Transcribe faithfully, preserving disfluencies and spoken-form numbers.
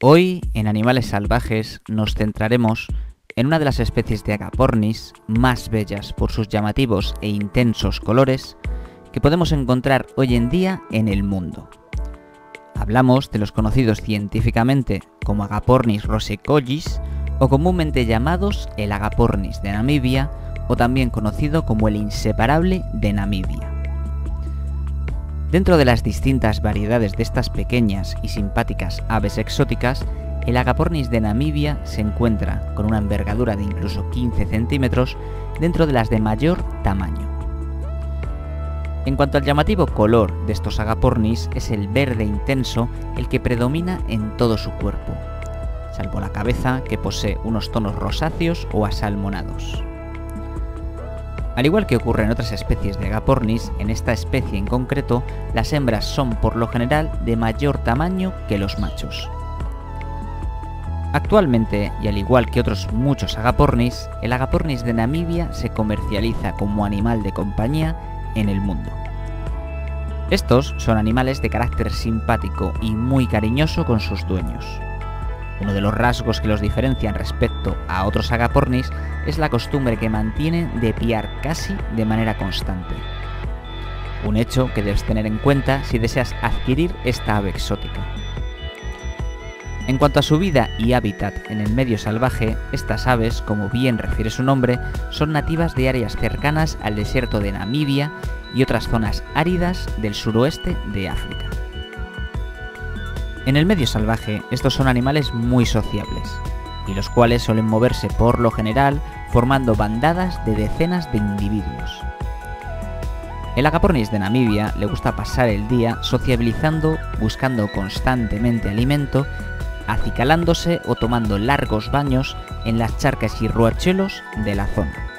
Hoy, en Animales Salvajes, nos centraremos en una de las especies de agapornis más bellas por sus llamativos e intensos colores que podemos encontrar hoy en día en el mundo. Hablamos de los conocidos científicamente como Agapornis rosecollis o comúnmente llamados el Agapornis de Namibia o también conocido como el inseparable de Namibia. Dentro de las distintas variedades de estas pequeñas y simpáticas aves exóticas, el Agapornis de Namibia se encuentra con una envergadura de incluso quince centímetros dentro de las de mayor tamaño. En cuanto al llamativo color de estos agapornis, es el verde intenso el que predomina en todo su cuerpo, salvo la cabeza, que posee unos tonos rosáceos o asalmonados. Al igual que ocurre en otras especies de agapornis, en esta especie en concreto, las hembras son por lo general de mayor tamaño que los machos. Actualmente, y al igual que otros muchos agapornis, el Agapornis de Namibia se comercializa como animal de compañía en el mundo. Estos son animales de carácter simpático y muy cariñoso con sus dueños. Uno de los rasgos que los diferencian respecto a otros agapornis es la costumbre que mantienen de piar casi de manera constante. Un hecho que debes tener en cuenta si deseas adquirir esta ave exótica. En cuanto a su vida y hábitat en el medio salvaje, estas aves, como bien refiere su nombre, son nativas de áreas cercanas al desierto de Namibia y otras zonas áridas del suroeste de África. En el medio salvaje, estos son animales muy sociables, y los cuales suelen moverse por lo general formando bandadas de decenas de individuos. El Agapornis de Namibia le gusta pasar el día sociabilizando, buscando constantemente alimento, acicalándose o tomando largos baños en las charcas y riachuelos de la zona.